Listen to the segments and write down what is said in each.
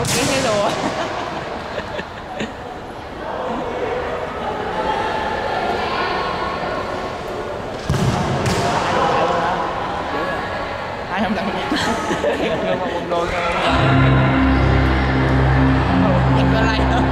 một cái hay đồ. Ai không làm gì? Người mà quần đồ giật ra lại nữa.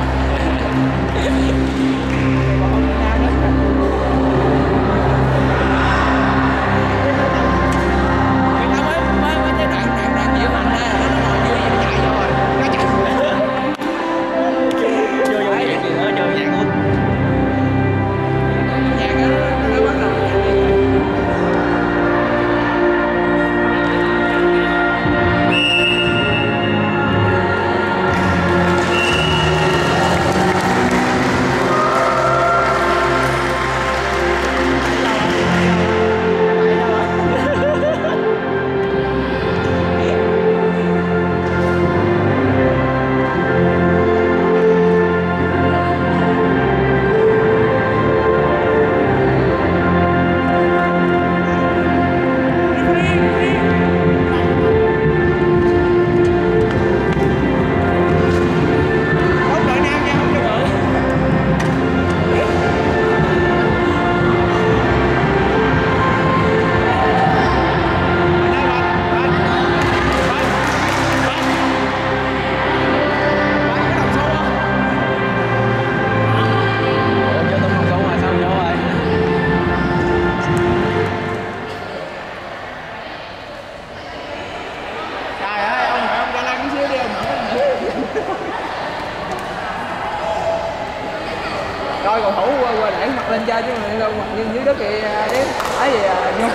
Coi cầu thủ qua để mặt lên chơi chứ mà đâu mặt nhưng dưới đất kìa đấy thấy gì nhung.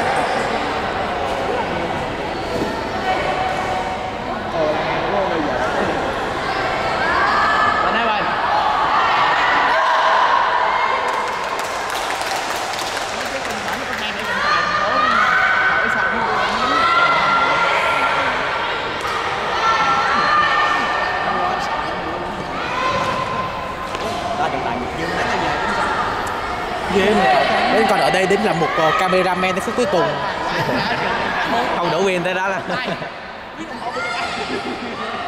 Đến còn ở đây đến là một cameraman đến phút cuối cùng. Không đủ quyền tới đó là